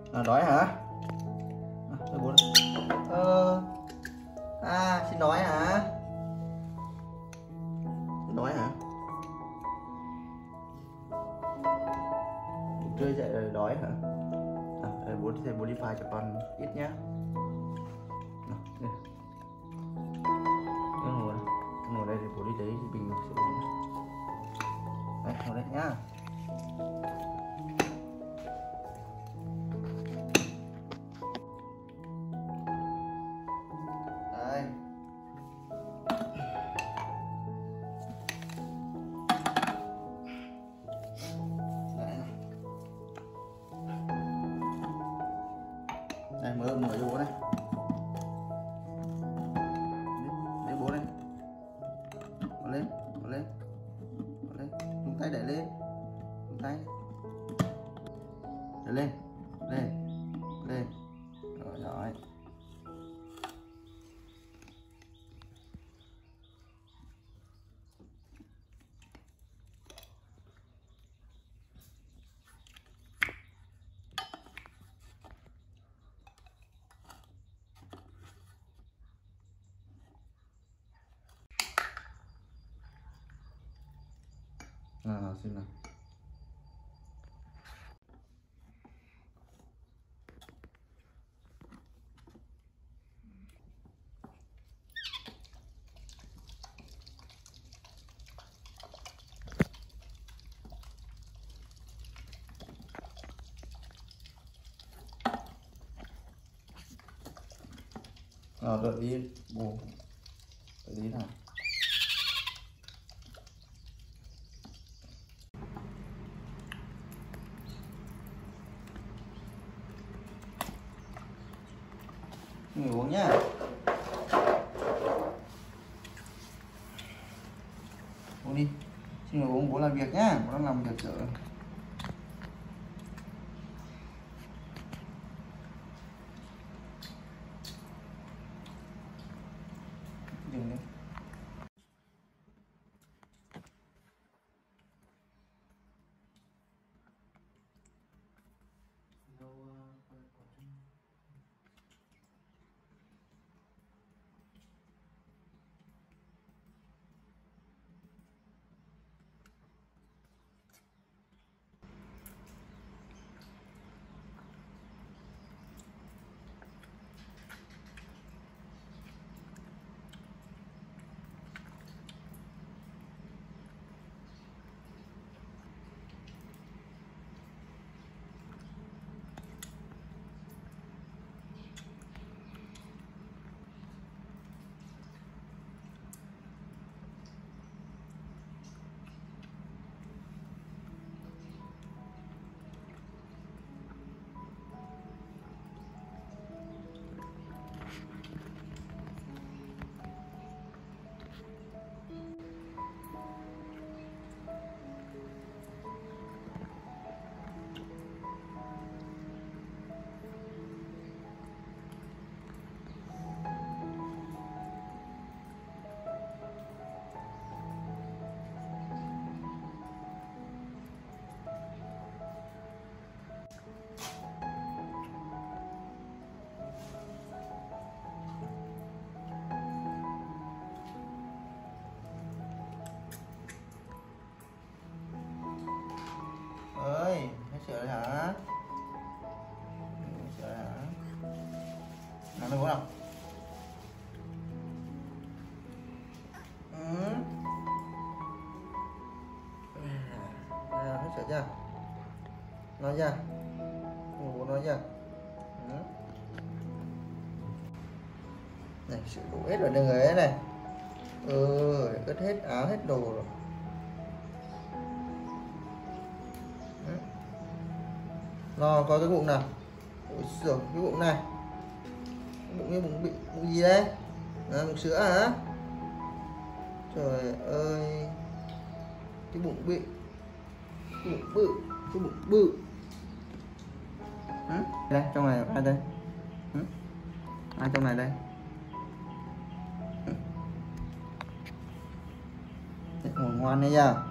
Đói hả? Bố xin nói hả? Xin nói hả? Trưa dậy rồi đói hả? Bố đi pha cho con ít nhá. Ngồi đây thì bố đi đấy thì bình sẽ uống. Đây, ngồi đây nhá. Đây. Đây, mở cho bố đây. Lấy bố đây. Bỏ lên. Dùng tay đẩy lên. Dùng tay. Đẩy lên. Rồi. Nào xin nào. Đợi đi bố. Đợi đi nào. Người uống nhá. Uống đi. Xin người uống, bố làm việc nhá. Bố đang làm việc rồi. Dừng đi. Sửa hả? Sửa hả? Nào đâu nào? Hết sửa chưa? Nói chưa? Bố nói chưa? Này, sửa đủ hết rồi đường ấy này. Ướt hết áo hết đồ rồi. Nó có cái bụng nào? Ôi giời, cái bụng này. Bụng như bụng gì đấy? Bụng sữa hả? Trời ơi. Cái bụng bự. Cái bụng bự. Đây, trong này ai đây? Ai trong này đây? Ngủ ngoan đấy nha.